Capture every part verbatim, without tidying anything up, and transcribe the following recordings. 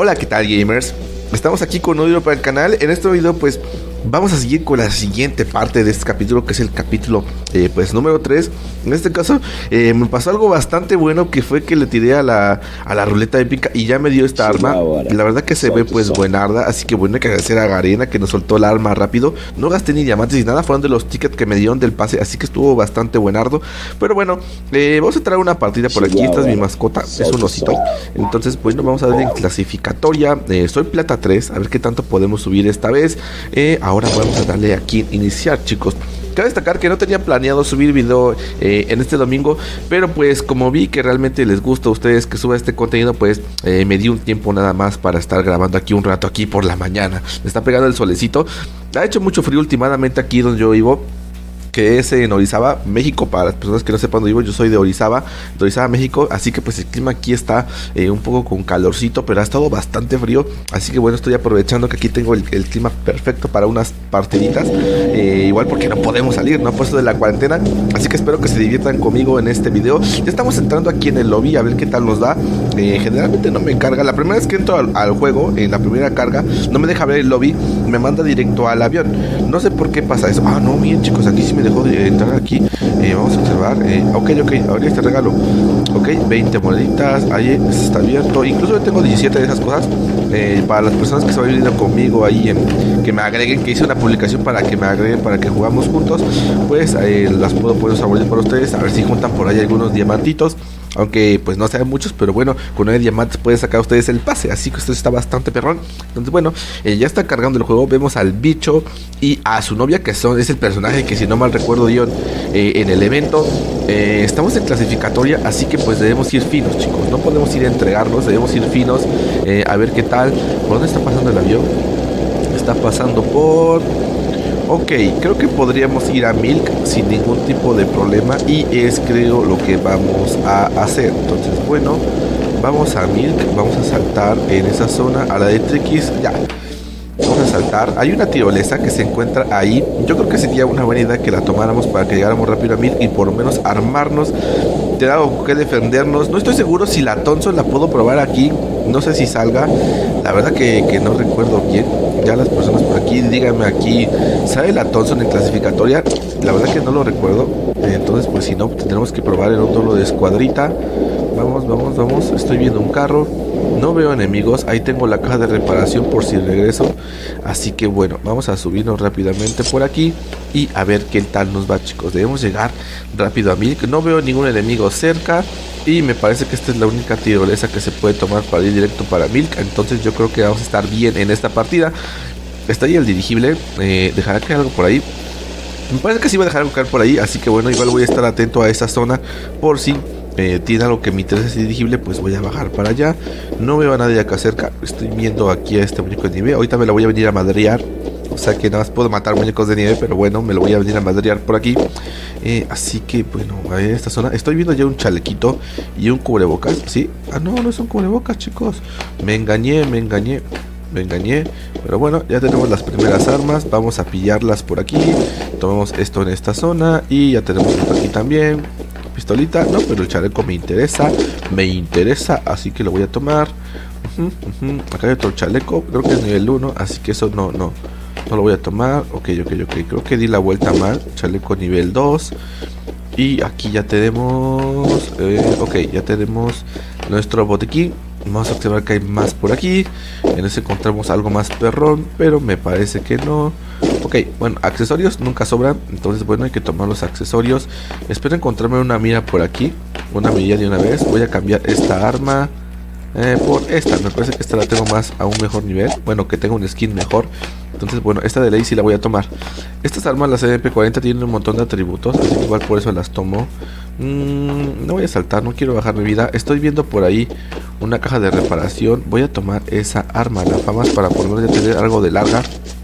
Hola, ¿qué tal, gamers? Estamos aquí con un video para el canal. En este video pues vamos a seguir con la siguiente parte de este capítulo, que es el capítulo eh, pues número tres. En este caso eh, me pasó algo bastante bueno, que fue que le tiré a la, a la ruleta épica y ya me dio esta arma. Y la verdad que se ve pues buenarda, así que bueno, hay que agradecer a Garena que nos soltó la arma rápido. No gasté ni diamantes ni nada, fueron de los tickets que me dieron del pase, así que estuvo bastante buenardo. Pero bueno, eh, vamos a traer una partida por aquí. Esta es mi mascota, es un osito. Entonces bueno, vamos a ver en clasificatoria. eh, Soy plata tres, a ver qué tanto podemos subir esta vez. eh, Ahora vamos a darle aquí iniciar, chicos. Cabe destacar que no tenía planeado subir video eh, en este domingo, pero pues como vi que realmente les gusta a ustedes que suba este contenido, pues eh, me di un tiempo nada más para estar grabando aquí un rato aquí por la mañana. Me está pegando el solecito. Ha hecho mucho frío últimamente aquí donde yo vivo, que es en Orizaba, México. Para las personas que no sepan dónde vivo, yo soy de Orizaba, de Orizaba, México. Así que pues el clima aquí está eh, un poco con calorcito, pero ha estado bastante frío. Así que bueno, estoy aprovechando que aquí tengo el, el clima perfecto para unas partiditas. eh, Igual porque no podemos salir, ¿no? Por eso de la cuarentena. Así que espero que se diviertan conmigo en este video. Ya estamos entrando aquí en el lobby, a ver qué tal nos da. eh, Generalmente no me carga. La primera vez que entro al, al juego, en la primera carga, no me deja ver el lobby, me manda directo al avión. No sé por qué pasa eso. Ah, no, miren, chicos, aquí sí me dejó de entrar aquí. eh, Vamos a observar. eh, Ok, ok, ahora este regalo. Ok, veinte moneditas. Ahí está abierto. Incluso yo tengo diecisiete de esas cosas. eh, Para las personas que se van viniendo conmigo ahí, en, que me agreguen, que hice una publicación para que me agreguen, para que jugamos juntos, pues eh, las puedo poner favoritos para ustedes. A ver si juntan por ahí algunos diamantitos. Aunque pues no sean muchos, pero bueno, con nueve diamantes pueden sacar ustedes el pase. Así que esto está bastante perrón. Entonces bueno, eh, ya está cargando el juego. Vemos al bicho y a su novia, que son, es el personaje que si no mal recuerdo dio eh, en el evento. eh, Estamos en clasificatoria, así que pues debemos ir finos, chicos. No podemos ir a entregarnos, debemos ir finos. eh, A ver qué tal. ¿Por dónde está pasando el avión? Está pasando por... Ok, creo que podríamos ir a Milk sin ningún tipo de problema, y es creo lo que vamos a hacer. Entonces bueno, vamos a Milk, vamos a saltar en esa zona a la de Triquis. Ya, vamos a saltar. Hay una tirolesa que se encuentra ahí. Yo creo que sería una buena idea que la tomáramos para que llegáramos rápido a Milk y por lo menos armarnos, tener algo que defendernos. No estoy seguro si la Thompson la puedo probar aquí. No sé si salga. La verdad que, que no recuerdo bien. Ya las personas por aquí, díganme aquí, ¿sabe la Thompson en clasificatoria? La verdad que no lo recuerdo. Entonces pues si no, tendremos que probar en un duelo de escuadrita. Vamos, vamos, vamos. Estoy viendo un carro. No veo enemigos. Ahí tengo la caja de reparación por si regreso. Así que bueno, vamos a subirnos rápidamente por aquí y a ver qué tal nos va, chicos. Debemos llegar rápido a Milk. No veo ningún enemigo cerca y me parece que esta es la única tirolesa que se puede tomar para ir directo para Milk. Entonces yo creo que vamos a estar bien en esta partida. Está ahí el dirigible. eh, ¿Dejará caer algo por ahí? Me parece que sí va a dejar algo caer por ahí. Así que bueno, igual voy a estar atento a esa zona por si Eh, tiene algo que me interesa ese dirigible, pues voy a bajar para allá. No veo a nadie acá cerca. Estoy viendo aquí a este muñeco de nieve. Ahorita me lo voy a venir a madrear. O sea que nada más puedo matar muñecos de nieve, pero bueno, me lo voy a venir a madrear por aquí. eh, Así que bueno, a ver esta zona. Estoy viendo ya un chalequito y un cubrebocas. ¿Sí? Ah, no, no es un cubrebocas, chicos. Me engañé, me engañé. Me engañé, pero bueno, ya tenemos las primeras armas. Vamos a pillarlas por aquí. Tomamos esto en esta zona y ya tenemos esto aquí también. Pistolita, no, pero el chaleco me interesa, me interesa, así que lo voy a tomar. uh -huh, uh -huh. Acá hay otro chaleco, creo que es nivel uno, así que eso no, no, no lo voy a tomar. Ok, ok, ok, creo que di la vuelta mal. Chaleco nivel dos. Y aquí ya tenemos, eh, ok, ya tenemos nuestro botiquín. Vamos a observar que hay más por aquí. En ese encontramos algo más perrón, pero me parece que no. Ok, bueno, accesorios nunca sobran. Entonces bueno, hay que tomar los accesorios. Espero encontrarme una mira por aquí. Una mira de una vez. Voy a cambiar esta arma eh, por esta. Me parece que esta la tengo más a un mejor nivel. Bueno, que tengo un skin mejor. Entonces bueno, esta de ley sí la voy a tomar. Estas armas, las M P cuarenta, tienen un montón de atributos, así que igual por eso las tomo. mm, No voy a saltar, no quiero bajar mi vida. Estoy viendo por ahí una caja de reparación. Voy a tomar esa arma, la famas, para por lo menos tener algo de larga,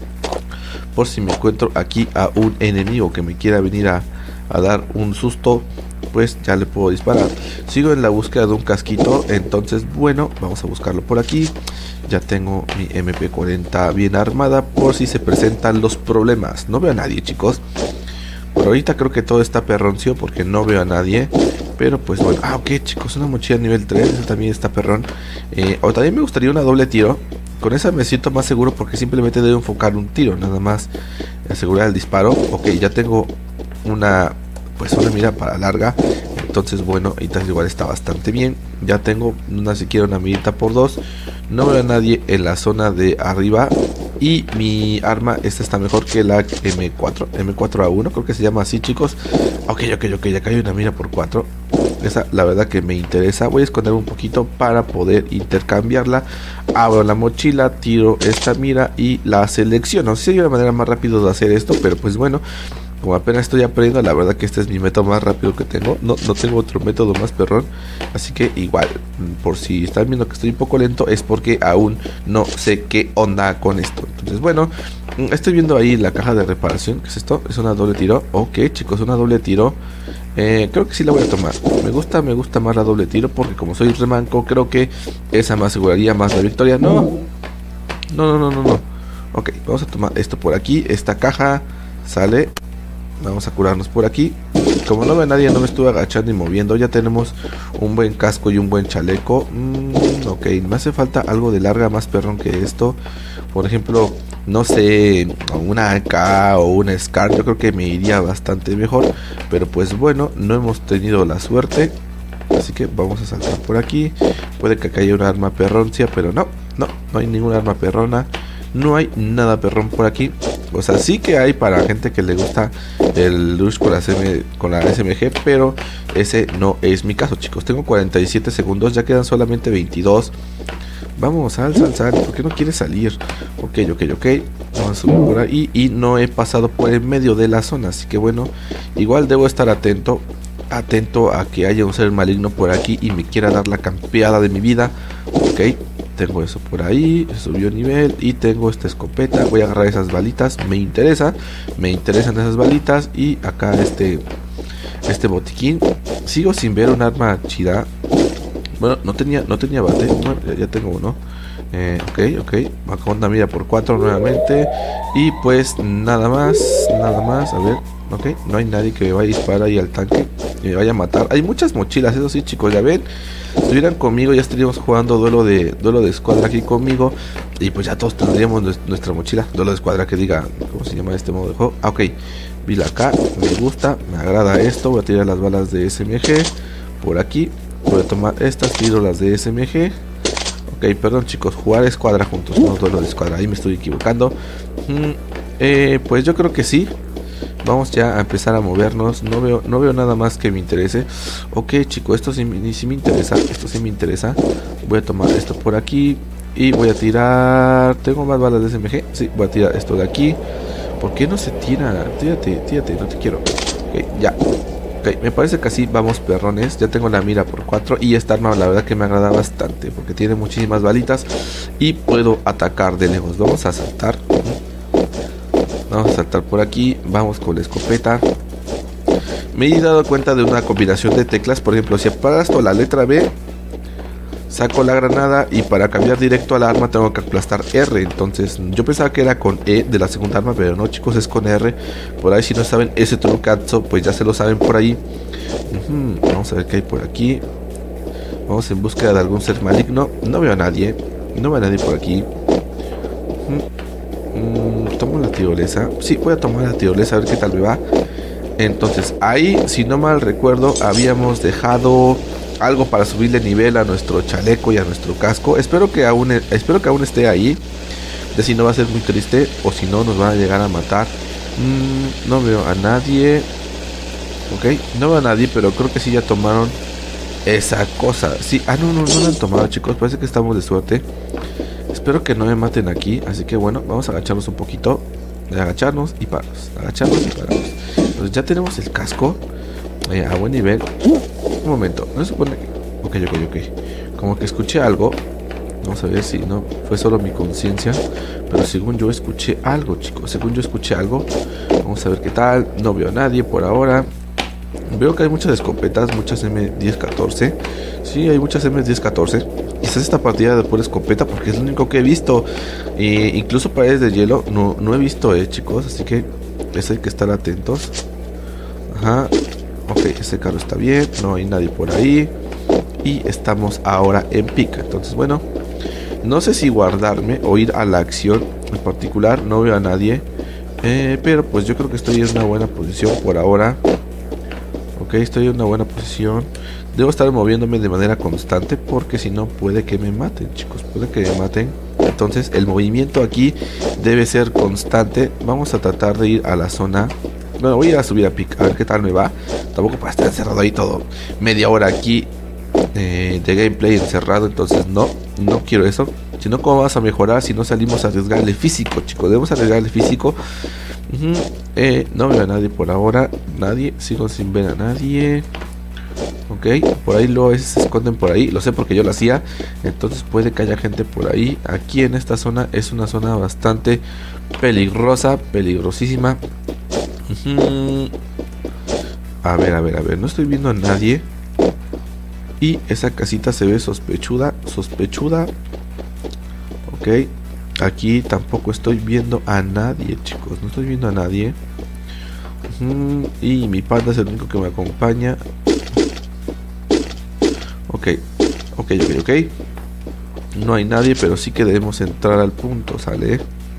por si me encuentro aquí a un enemigo que me quiera venir a, a dar un susto, pues ya le puedo disparar. Sigo en la búsqueda de un casquito. Entonces bueno, vamos a buscarlo por aquí. Ya tengo mi M P cuarenta bien armada por si se presentan los problemas. No veo a nadie, chicos. Por ahorita creo que todo está perroncio porque no veo a nadie. Pero pues bueno, ah ok chicos, una mochila nivel tres, eso también está perrón. eh, O también me gustaría una doble tiro. Con esa me siento más seguro porque simplemente debo enfocar un tiro, nada más asegurar el disparo. Ok, ya tengo una, pues una mira para larga. Entonces bueno, y tal igual está bastante bien. Ya tengo una siquiera una mirita por dos. No veo a nadie en la zona de arriba. Y mi arma, esta está mejor que la M cuatro, M cuatro A uno, creo que se llama así chicos. Ok, ok, ok, ya hay una mira por cuatro. Esa la verdad que me interesa. Voy a esconder un poquito para poder intercambiarla. Abro la mochila, tiro esta mira y la selecciono. No sé si hay una manera más rápida de hacer esto, pero pues bueno, como apenas estoy aprendiendo, la verdad que este es mi método más rápido que tengo. No, no tengo otro método más perrón. Así que igual, por si están viendo que estoy un poco lento, es porque aún no sé qué onda con esto. Entonces bueno, estoy viendo ahí la caja de reparación. ¿Qué es esto? Es una doble tiro. Ok chicos, una doble tiro. Eh, creo que sí la voy a tomar. Me gusta, me gusta más la doble tiro porque como soy remanco, creo que esa me aseguraría más la victoria. No, no, no, no, no, no. Ok, vamos a tomar esto por aquí. Esta caja sale. Vamos a curarnos por aquí. Como no ve nadie, no me estuve agachando y moviendo. Ya tenemos un buen casco y un buen chaleco. mm, Ok, me hace falta algo de larga más perrón que esto. Por ejemplo, no sé, una A K o una Scar. Yo creo que me iría bastante mejor. Pero pues bueno, no hemos tenido la suerte. Así que vamos a saltar por aquí. Puede que acá haya una arma perroncia, pero no, no, no hay ninguna arma perrona. No hay nada perrón por aquí. O sea, sí que hay para gente que le gusta el Rush con la, C M, con la S M G, pero ese no es mi caso, chicos. Tengo cuarenta y siete segundos, ya quedan solamente veintidós. Vamos, sal, sal, sal. ¿Por qué no quieres salir? Ok, ok, ok. Vamos a subir por ahí. Y no he pasado por el medio de la zona, así que bueno, igual debo estar atento. Atento a que haya un ser maligno por aquí y me quiera dar la campeada de mi vida. Ok, tengo eso por ahí, subió nivel y tengo esta escopeta. Voy a agarrar esas balitas, me interesa, me interesan esas balitas. Y acá este, este botiquín. Sigo sin ver un arma chida. Bueno, no tenía, no tenía bate, bueno, ya, ya tengo uno. Eh, ok, ok, acá una mira por cuatro nuevamente. Y pues nada más, nada más, a ver. Ok, no hay nadie que me vaya a disparar ahí al tanque y me vaya a matar. Hay muchas mochilas, eso sí chicos, ya ven. Si estuvieran conmigo ya estaríamos jugando duelo de duelo de escuadra aquí conmigo. Y pues ya todos tendríamos nuestra mochila. Duelo de escuadra que diga, ¿cómo se llama este modo de juego? Ah, ok, vi la acá, me gusta, me agrada esto. Voy a tirar las balas de S M G por aquí. Voy a tomar estas, tiro las de S M G. Ok, perdón chicos, jugar escuadra juntos, no duelo de escuadra, ahí me estoy equivocando. mm, eh, Pues yo creo que sí. Vamos ya a empezar a movernos. No veo, no veo nada más que me interese. Ok chicos, esto sí, sí me interesa. Esto sí me interesa. Voy a tomar esto por aquí y voy a tirar. ¿Tengo más balas de S M G? Sí, voy a tirar esto de aquí. ¿Por qué no se tira? Tírate, tírate, no te quiero. Ok, ya. Ok, me parece que así vamos perrones. Ya tengo la mira por cuatro. Y esta arma la verdad que me agrada bastante porque tiene muchísimas balitas y puedo atacar de lejos. Vamos a saltar. Vamos a saltar por aquí. Vamos con la escopeta. Me he dado cuenta de una combinación de teclas. Por ejemplo, si aplasto la letra B, saco la granada. Y para cambiar directo a la arma tengo que aplastar R. Entonces yo pensaba que era con E de la segunda arma, pero no chicos, es con R. Por ahí si no saben ese trucazo, pues ya se lo saben por ahí. uh-huh. Vamos a ver qué hay por aquí. Vamos en búsqueda de algún ser maligno. No veo a nadie. No veo a nadie por aquí. uh-huh. Mm, tomo la tirolesa. Sí, voy a tomar la tirolesa a ver qué tal me va. Entonces ahí, si no mal recuerdo, habíamos dejado algo para subirle nivel a nuestro chaleco y a nuestro casco. Espero que aún, espero que aún esté ahí. De si no va a ser muy triste, o si no nos van a llegar a matar. mm, No veo a nadie. Ok, no veo a nadie, pero creo que sí ya tomaron esa cosa. Sí, ah no, no, no la han tomado chicos. Parece que estamos de suerte. Espero que no me maten aquí, así que bueno, vamos a agacharnos un poquito. Agacharnos y pararnos, agacharnos y pararnos. Entonces ya tenemos el casco eh, a buen nivel. Un momento, no se supone que... Ok, ok, ok. Como que escuché algo. Vamos a ver si no fue solo mi conciencia. Pero según yo escuché algo, chicos. Según yo escuché algo. Vamos a ver qué tal. No veo a nadie por ahora. Veo que hay muchas escopetas, muchas M diez catorce. Sí, hay muchas M diez catorce. Quizás esta partida de pura escopeta porque es lo único que he visto. E incluso paredes de hielo no, no he visto, eh, chicos. Así que eso hay que estar atentos. Ajá. Ok, ese carro está bien, no hay nadie por ahí. Y estamos ahora en pick. Entonces, bueno, no sé si guardarme o ir a la acción. En particular, no veo a nadie. Eh, pero pues yo creo que estoy en una buena posición por ahora. Ok, estoy en una buena posición. Debo estar moviéndome de manera constante porque si no puede que me maten, chicos. Puede que me maten. Entonces el movimiento aquí debe ser constante. Vamos a tratar de ir a la zona. Bueno, voy a subir a pick, a ver qué tal me va. Tampoco para estar encerrado ahí todo media hora aquí eh, de gameplay encerrado. Entonces no, no quiero eso. Si no, ¿cómo vas a mejorar si no salimos a arriesgarle físico, chicos? Debemos arriesgarle físico. uh-huh. eh, No veo a nadie por ahora. Nadie, sigo sin ver a nadie. Ok, por ahí lo se esconden por ahí. Lo sé porque yo lo hacía. Entonces puede que haya gente por ahí. Aquí en esta zona es una zona bastante peligrosa, peligrosísima. Uh-huh. A ver, a ver, a ver. No estoy viendo a nadie. Y esa casita se ve sospechuda, sospechuda. Ok, aquí tampoco estoy viendo a nadie, chicos. No estoy viendo a nadie. Uh-huh. Y mi panda es el único que me acompaña. Ok, ok, ok, ok. No hay nadie, pero sí que debemos entrar al punto, ¿sale?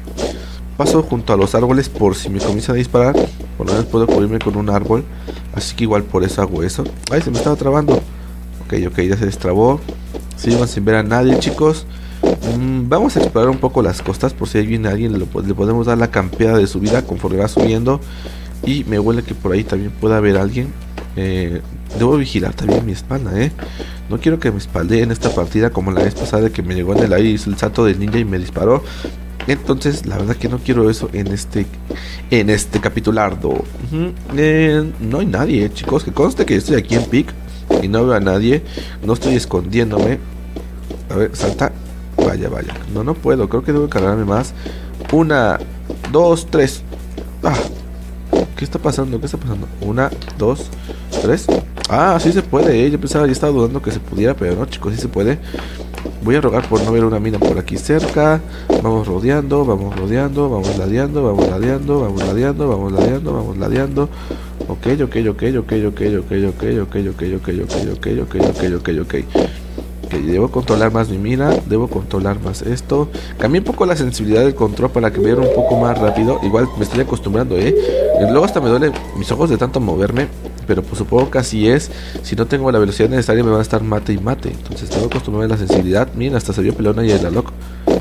Paso junto a los árboles por si me comienzan a disparar. Por lo menos puedo cubrirme con un árbol. Así que igual por eso hago eso. Ay, se me estaba trabando. Ok, ok, ya se destrabó. Sigan sin ver a nadie, chicos. Mm, vamos a explorar un poco las costas por si ahí viene alguien. Le, le podemos dar la campeada de subida conforme va subiendo. Y me huele que por ahí también pueda haber alguien. Eh, debo vigilar también mi espalda, eh. No quiero que me espaldee en esta partida como la vez pasada que me llegó en el aire, hizo el salto del ninja y me disparó. Entonces, la verdad que no quiero eso en este en este capitulardo. Uh-huh. eh, no hay nadie, chicos. Que conste que estoy aquí en pick y no veo a nadie. No estoy escondiéndome. A ver, salta. Vaya, vaya. No, no puedo. Creo que debo cargarme más. Una, dos, tres. Ah. ¿Qué está pasando? ¿Qué está pasando? Una, dos, tres. Ah, sí se puede, ¿eh? Yo pensaba, ya estaba dudando que se pudiera, pero no, chicos, sí se puede. Voy a rogar por no ver una mina por aquí cerca. Vamos rodeando, vamos rodeando, vamos ladeando, vamos ladeando, vamos ladeando, vamos ladeando, vamos ladeando. Ok, ok, ok, ok, ok, ok, ok, ok, ok, ok, ok, ok, ok, ok, ok, ok. Que debo controlar más mi mira, debo controlar más esto. Cambié un poco la sensibilidad del control para que me vea un poco más rápido. Igual me estoy acostumbrando, eh. Luego hasta me duele mis ojos de tanto moverme. Pero pues supongo que así es. Si no tengo la velocidad necesaria me van a estar mate y mate. Entonces tengo que acostumbrarme a la sensibilidad. Miren, hasta se vio pelona y la loco.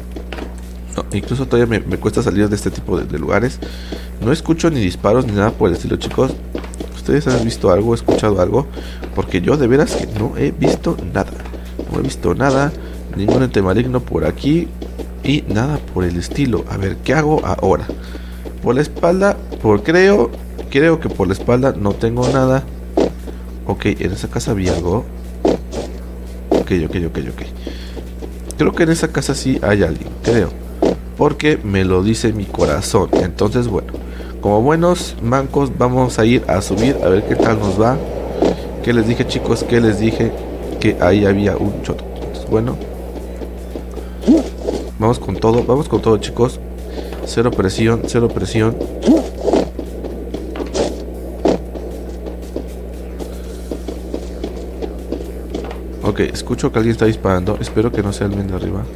No, incluso todavía me, me cuesta salir de este tipo de, de lugares. No escucho ni disparos ni nada por el estilo, chicos. ¿Ustedes han visto algo, escuchado algo? Porque yo de veras que no he visto nada. No he visto nada, ningún ente maligno por aquí y nada por el estilo. A ver, ¿qué hago ahora? Por la espalda, por creo, creo que por la espalda no tengo nada. Ok, en esa casa había algo. Ok, ok, ok, ok. Creo que en esa casa sí hay alguien, creo. Porque me lo dice mi corazón. Entonces, bueno, como buenos mancos vamos a ir a subir a ver qué tal nos va. ¿Qué les dije, chicos? ¿Qué les dije? Que ahí había un choto. Entonces, bueno, vamos con todo, vamos con todo, chicos. Cero presión, cero presión. Ok, escucho que alguien está disparando. Espero que no sea el men de arriba.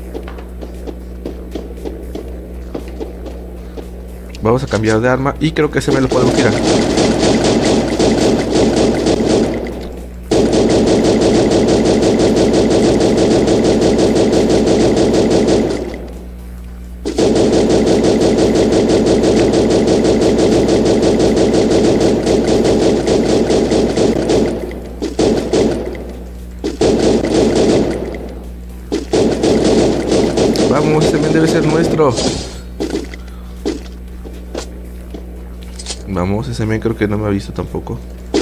Vamos a cambiar de arma y creo que ese me lo podemos tirar. Vamos, ese men debe ser nuestro. Vamos, ese men creo que no me ha visto tampoco.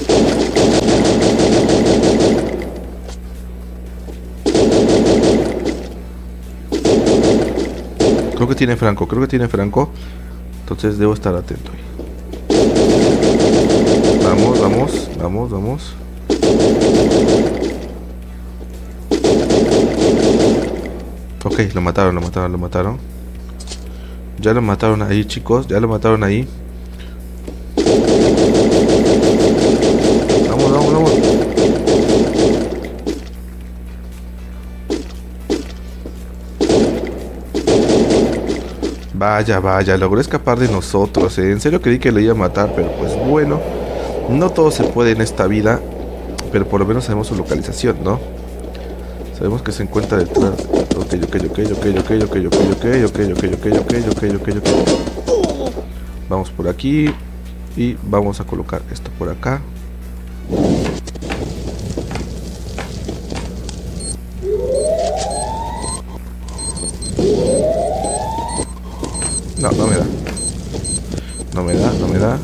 Creo que tiene Franco, creo que tiene Franco. Entonces debo estar atento ahí. Vamos, vamos, vamos, vamos. Ok, lo mataron, lo mataron, lo mataron. Ya lo mataron ahí, chicos. Ya lo mataron ahí. Vaya, vaya, logró escapar de nosotros, ¿eh? En serio creí que lo iba a matar, pero pues bueno. No todo se puede en esta vida, pero por lo menos sabemos su localización, ¿no? Sabemos que se encuentra detrás. Ok, ok, ok, ok, ok, ok, ok, ok, ok, ok, ok, ok, ok, ok, ok. Vamos por aquí y vamos a colocar esto por acá. No, no me da. No me da, no me da.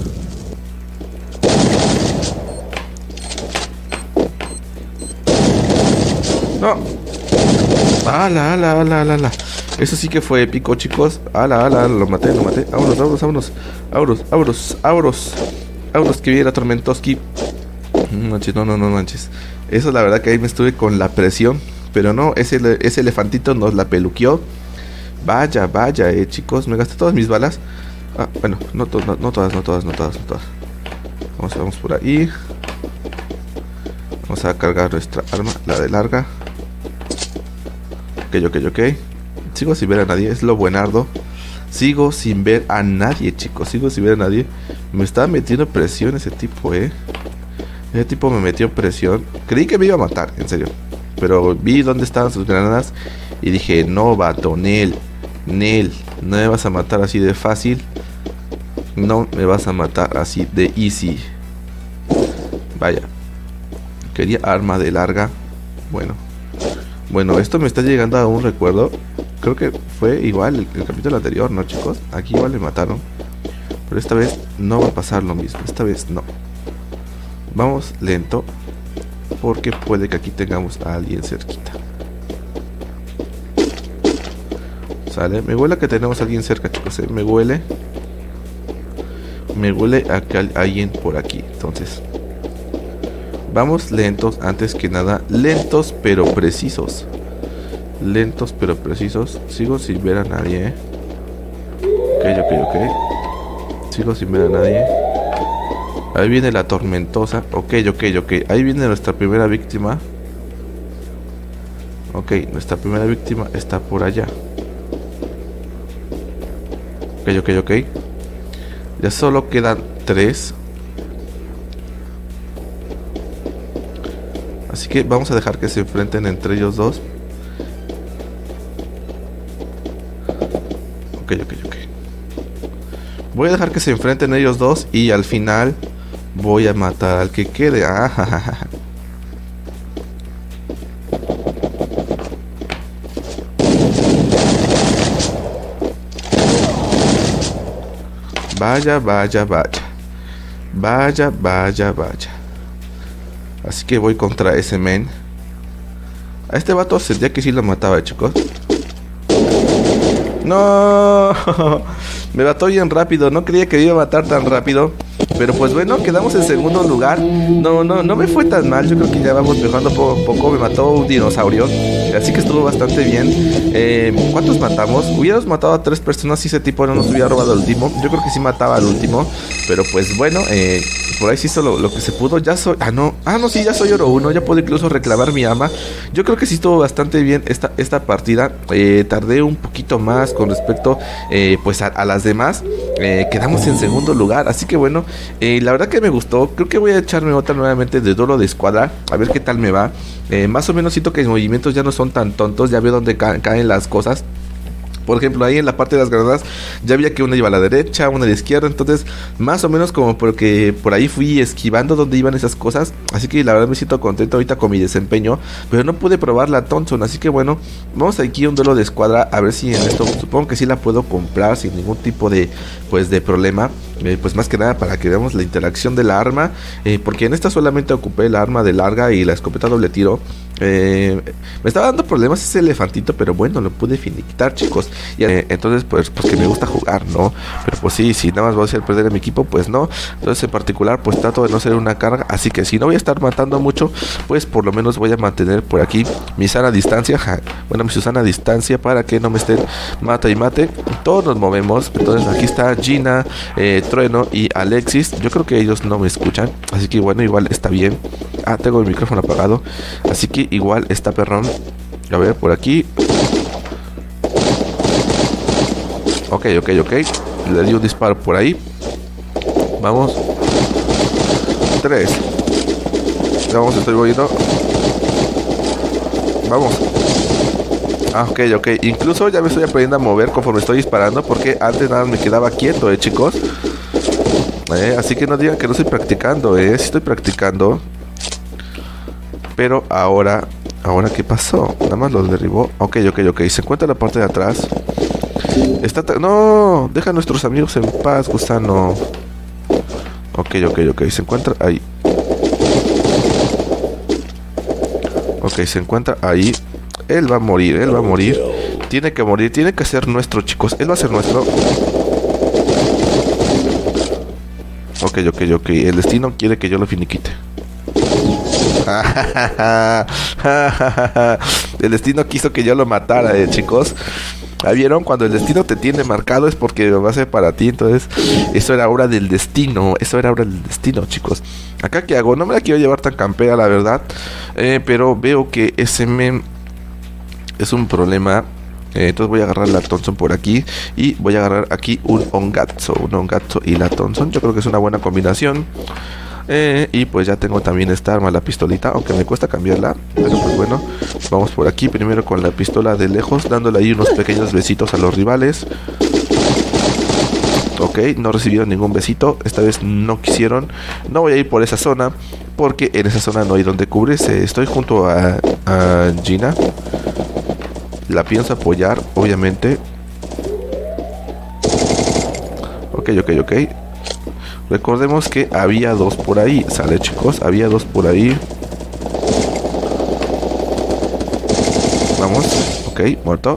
No. Ala, ala, ala, ala, ala. Eso sí que fue épico, chicos. Ala, ala, lo maté, lo maté. Vámonos, vámonos, vámonos. Vámonos, vámonos, vámonos. Vámonos, que viene Tormentoski. Manches, no, no, no manches. Eso la verdad que ahí me estuve con la presión. Pero no, ese, ese elefantito nos la peluqueó. Vaya, vaya, eh, chicos. Me gasté todas mis balas. Ah, bueno, no, to no, no todas, no todas, no todas, no todas. Vamos, vamos por ahí. Vamos a cargar nuestra arma, la de larga. Ok, ok, ok. Sigo sin ver a nadie, es lo buenardo. Sigo sin ver a nadie, chicos. Sigo sin ver a nadie. Me estaba metiendo presión ese tipo, eh. Ese tipo me metió presión. Creí que me iba a matar, en serio. Pero vi dónde estaban sus granadas y dije, no, vato, Nel, Nel, no me vas a matar así de fácil. No me vas a matar así de easy. Vaya. Quería arma de larga. Bueno. Bueno, esto me está llegando a un recuerdo. Creo que fue igual el, el capítulo anterior, ¿no, chicos? Aquí igual le mataron. Pero esta vez no va a pasar lo mismo. Esta vez no. Vamos lento. Porque puede que aquí tengamos a alguien cerquita. Sale. Me huele a que tenemos a alguien cerca, chicos, ¿eh? Me huele. Me huele a que hay alguien por aquí. Entonces vamos lentos, antes que nada. Lentos pero precisos. Lentos pero precisos. Sigo sin ver a nadie, ¿eh? Ok, ok, ok. Sigo sin ver a nadie. Ahí viene la tormentosa. Ok, ok, ok. Ahí viene nuestra primera víctima. Ok, nuestra primera víctima está por allá. Ok, ok, ok. Ya solo quedan tres. Así que vamos a dejar que se enfrenten entre ellos dos. Ok, ok, ok. Voy a dejar que se enfrenten ellos dos y al final voy a matar al que quede. Ah, ja, ja, ja. Vaya, vaya, vaya. Vaya, vaya, vaya. Así que voy contra ese men. A este vato sentía que sí lo mataba, chicos. No. Me mató bien rápido. No creía que iba a matar tan rápido. Pero pues bueno, quedamos en segundo lugar. No, no, no me fue tan mal. Yo creo que ya vamos mejorando poco a poco. Me mató un dinosaurio. Así que estuvo bastante bien. eh, ¿Cuántos matamos? Hubiéramos matado a tres personas si ese tipo no nos hubiera robado el último. Yo creo que sí mataba al último. Pero pues bueno, eh, por ahí se hizo lo, lo que se pudo. Ya soy... Ah, no. Ah, no, sí, ya soy oro uno. Ya puedo incluso reclamar mi arma. Yo creo que sí estuvo bastante bien esta, esta partida. eh, Tardé un poquito más con respecto eh, pues a, a las demás. eh, Quedamos en segundo lugar. Así que bueno, eh, la verdad que me gustó. Creo que voy a echarme otra nuevamente de duelo de escuadra. A ver qué tal me va. eh, Más o menos siento que mis movimientos ya no son tan tontos. Ya veo dónde ca caen las cosas. Por ejemplo, ahí en la parte de las granadas ya había que una iba a la derecha, una a la izquierda. Entonces, más o menos como porque por ahí fui esquivando donde iban esas cosas. Así que la verdad me siento contento ahorita con mi desempeño. Pero no pude probar la Thompson. Así que bueno, vamos aquí a un duelo de escuadra. A ver si en esto, supongo que sí la puedo comprar sin ningún tipo de, pues, de problema. Eh, pues más que nada para que veamos la interacción de la arma. eh, Porque en esta solamente ocupé la arma de larga y la escopeta doble tiro. eh, Me estaba dando problemas ese elefantito, pero bueno, lo pude finiquitar, chicos. Y, eh, entonces pues, pues que me gusta jugar, ¿no? Pero pues sí, si nada más voy a hacer perder a mi equipo, pues no. Entonces en particular pues trato de no ser una carga. Así que si no voy a estar matando mucho, pues por lo menos voy a mantener por aquí mi sana distancia. ja, Bueno, mi sana distancia para que no me estén mata y mate. Todos nos movemos. Entonces aquí está Gina, eh, Trueno y Alexis. Yo creo que ellos no me escuchan, así que bueno, igual está bien. Ah, tengo el micrófono apagado, así que igual está perrón. A ver, por aquí. Ok, ok, ok. Le di un disparo por ahí. Vamos. Tres. Vamos, estoy moviendo. Vamos. Ah, ok, ok. Incluso ya me estoy aprendiendo a mover conforme estoy disparando, porque antes nada me quedaba quieto, eh, chicos. Eh, así que no digan que no estoy practicando, eh. Sí estoy practicando. Pero ahora... ¿Ahora qué pasó? Nada más los derribó. Ok, ok, ok. Se encuentra la parte de atrás. Está... No, deja a nuestros amigos en paz, gusano. Ok, ok, ok. Se encuentra ahí. Ok, se encuentra ahí. Él va a morir, él va a morir. Tiene que morir, tiene que ser nuestro, chicos. Él va a ser nuestro. Ok, ok, ok. El destino quiere que yo lo finiquite. El destino quiso que yo lo matara, eh, chicos. ¿Ah, vieron? Cuando el destino te tiene marcado es porque va a ser para ti. Entonces, eso era obra del destino. Eso era obra del destino, chicos. Acá, ¿qué hago? No me la quiero llevar tan campera, la verdad. Eh, pero veo que ese men es un problema. Eh, entonces voy a agarrar la Thompson por aquí. Y voy a agarrar aquí un Ongatsu. Un Ongatsu y la Thompson. Yo creo que es una buena combinación. Eh, y pues ya tengo también esta arma, la pistolita, aunque me cuesta cambiarla. Pero pues bueno, vamos por aquí primero con la pistola de lejos, dándole ahí unos pequeños besitos a los rivales. Ok, no recibieron ningún besito. Esta vez no quisieron. No voy a ir por esa zona, porque en esa zona no hay donde cubrirse. Estoy junto a, a Gina. La pienso apoyar, obviamente. Ok, ok, ok. Recordemos que había dos por ahí. Sale, chicos, había dos por ahí. Vamos. Ok, muerto.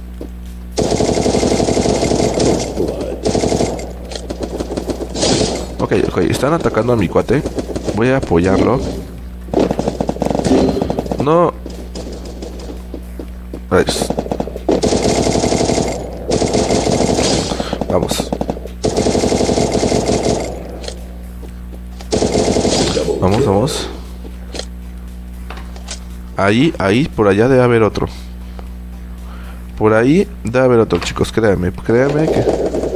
Ok, ok, están atacando a mi cuate. Voy a apoyarlo. No. Pues. Vamos. Vamos, vamos. Ahí, ahí, por allá debe haber otro. Por ahí debe haber otro, chicos, créanme, créanme que...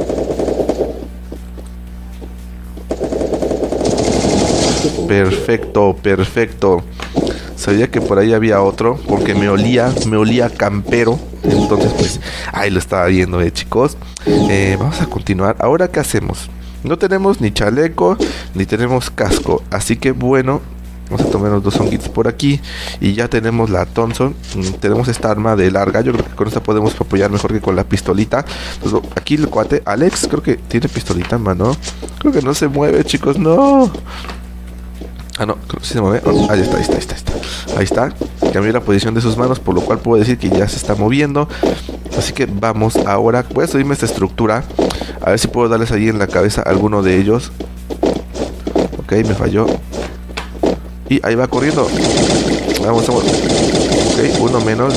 Perfecto, perfecto. Sabía que por ahí había otro, porque me olía, me olía campero. Entonces, pues, ahí lo estaba viendo, eh, chicos. Eh, vamos a continuar. Ahora, ¿qué hacemos? No tenemos ni chaleco, ni tenemos casco. Así que bueno, vamos a tomar los dos honguitos por aquí. Y ya tenemos la Thompson. Tenemos esta arma de larga. Yo creo que con esta podemos apoyar mejor que con la pistolita. Entonces, aquí el cuate, Alex, creo que tiene pistolita en mano. Creo que no se mueve, chicos, no. Ah, no, creo que sí se mueve. Oh, ahí está, ahí está, ahí está, ahí está. Ahí está. Cambié la posición de sus manos, por lo cual puedo decir que ya se está moviendo. Así que vamos ahora. Voy a subirme esta estructura. A ver si puedo darles ahí en la cabeza a alguno de ellos. Ok, me falló. Y ahí va corriendo. Vamos, vamos. Ok, uno menos.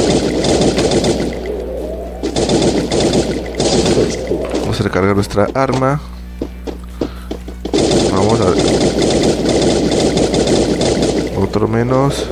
Vamos a recargar nuestra arma. Vamos a ver. Otro menos.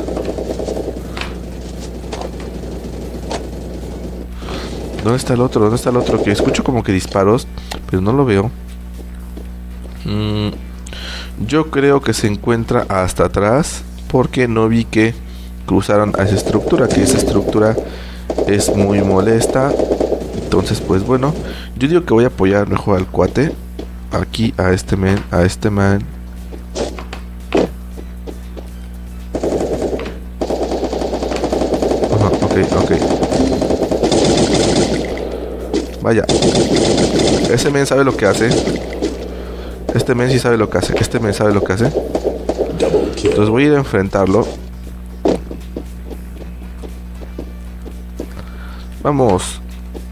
¿Dónde está el otro? ¿Dónde está el otro? Que escucho como que disparos, pero no lo veo. Mm, yo creo que se encuentra hasta atrás, porque no vi que cruzaron a esa estructura, que esa estructura es muy molesta. Entonces, pues bueno, yo digo que voy a apoyar mejor al cuate. Aquí a este man, a este man. Ajá, ok, ok. Vaya. Ese men sabe lo que hace. Este men sí sabe lo que hace. Este men sabe lo que hace. Entonces voy a ir a enfrentarlo. Vamos.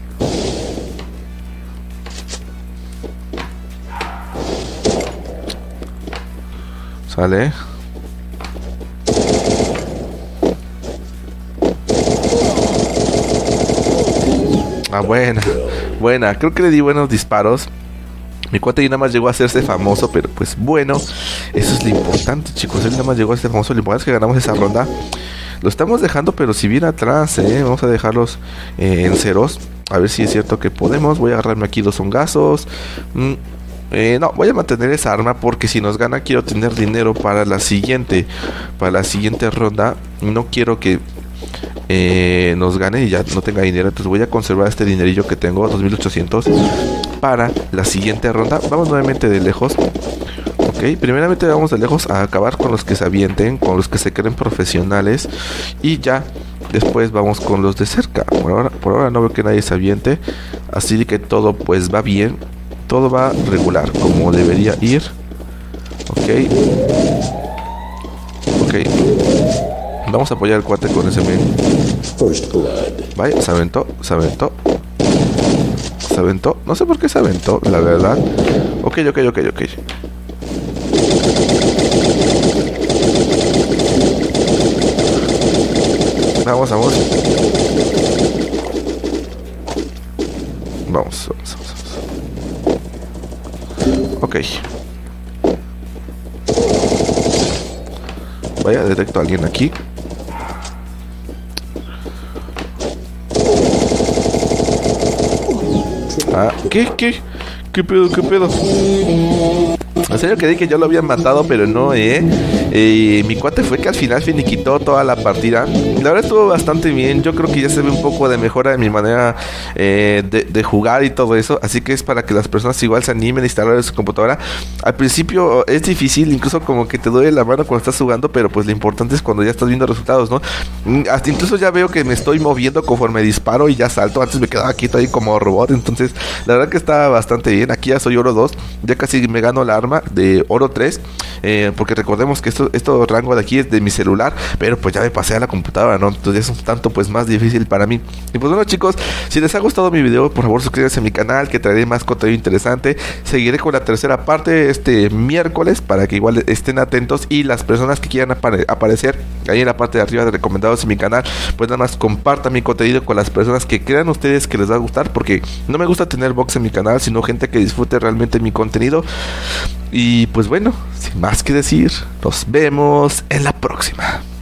Sale. Ah, buena. Buena. Creo que le di buenos disparos. Mi cuate nada más llegó a hacerse famoso, pero pues bueno, eso es lo importante, chicos. Él nada más llegó a ser famoso. Lo importante es que ganamos esa ronda. Lo estamos dejando, pero si bien atrás, ¿eh? Vamos a dejarlos eh, en ceros. A ver si es cierto que podemos. Voy a agarrarme aquí dos hongazos. Mm, eh, no, voy a mantener esa arma porque si nos gana quiero tener dinero para la siguiente. Para la siguiente ronda. No quiero que eh, nos gane y ya no tenga dinero. Entonces voy a conservar este dinerillo que tengo, dos mil ochocientos, para la siguiente ronda. Vamos nuevamente de lejos. Ok, primeramente vamos de lejos a acabar con los que se avienten, con los que se creen profesionales. Y ya después vamos con los de cerca. Por ahora, por ahora no veo que nadie se aviente. Así que todo pues va bien. Todo va regular, como debería ir. Ok. Ok. Vamos a apoyar al cuate con ese men. Vaya, se aventó, se aventó. Se aventó. No sé por qué se aventó, la verdad. Ok, ok, ok, ok. Vamos, vamos. Vamos, vamos, vamos. Ok. Vaya, detecto a alguien aquí. Ah, ¿qué? ¿Qué? ¿Qué pedo? ¿Qué pedo? En serio creí que yo lo había matado, pero no, eh. eh Mi cuate fue que al final finiquitó toda la partida. La verdad estuvo bastante bien. Yo creo que ya se ve un poco de mejora en mi manera eh, de, de jugar y todo eso. Así que es para que las personas igual se animen a instalar en su computadora. Al principio es difícil, incluso como que te duele la mano cuando estás jugando, pero pues lo importante es cuando ya estás viendo resultados, ¿no? Hasta incluso ya veo que me estoy moviendo conforme disparo y ya salto. Antes me quedaba quieto ahí como robot. Entonces la verdad que está bastante bien. Aquí ya soy oro dos. Ya casi me gano la arma de oro tres, eh, porque recordemos que esto, esto rango de aquí es de mi celular, pero pues ya me pasé a la computadora, ¿no? Entonces es un tanto pues más difícil para mí. Y pues bueno, chicos, si les ha gustado mi video, por favor suscríbanse a mi canal, que traeré más contenido interesante. Seguiré con la tercera parte este miércoles para que igual estén atentos, y las personas que quieran apare aparecer ahí en la parte de arriba de recomendados en mi canal, pues nada más compartan mi contenido con las personas que crean ustedes que les va a gustar, porque no me gusta tener box en mi canal, sino gente que disfrute realmente mi contenido. Y pues bueno, sin más que decir, nos vemos en la próxima.